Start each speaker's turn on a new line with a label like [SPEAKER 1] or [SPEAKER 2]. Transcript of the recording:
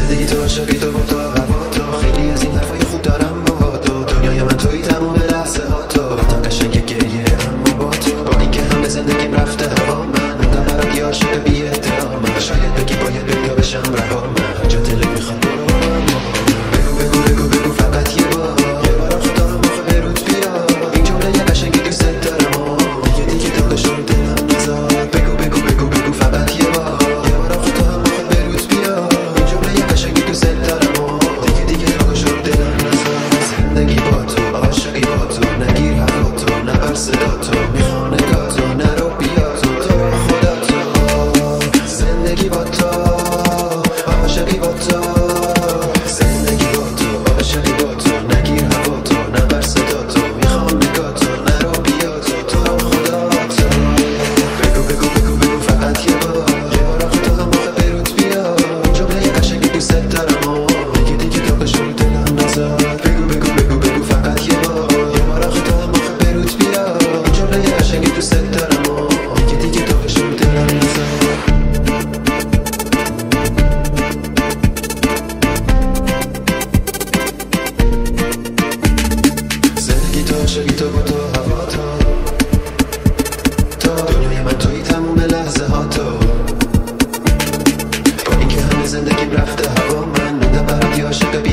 [SPEAKER 1] زندگی تو عاشقی تو با تو هوا تو خیلی از این حرفای خوب دارم با تو دنیای من توی تموم لحظه ها تو وقتم قشنگ گریه اما با تو با این که همه زندگیم رفته هوا من موندم برات یه عاشق بی احترامم شاید بگی باید بیا بشم رها من جا دلت میخواد برو اما بگو فقط یه بار آخه دارم آخه بروت بیا این جمله یه قشنگی دوست دارم دیگه داغش رو دلم نذار بگو فقط یه بار آخه دارم آخه بروت بیا این جمله یه قشنگی دوست دارم دیگه داغش رو دلم نذار زندگی با تو عاشقی با تو نگیر هوا تو نبر صدا تو میخوام نگاه تو نرو بیا تو خدا تو زندگی با تو عاشقی با تو زندگی با تو عاشقی با تو نگیر هوا تو نبر صدا تو میخوام نگاه تو نرو بیا تو خدا تو بگو فقط یه بار آخه تو هم آخه بروت بیا این جمله یه قشنگی دوست دارم دیگه داغش رو دلم نذار بگو فقط یه بار آخه تو هم آخه بروت بیا این جمله یه قشنگی دوست دارم دیگه داغش رو دلم نذار زندگی تو عاشقی تو با تو هوا تو دنیای من توی تموم لحظه ها تو با این که همه زندگیم رفته هوا من موندم برات یه عاشق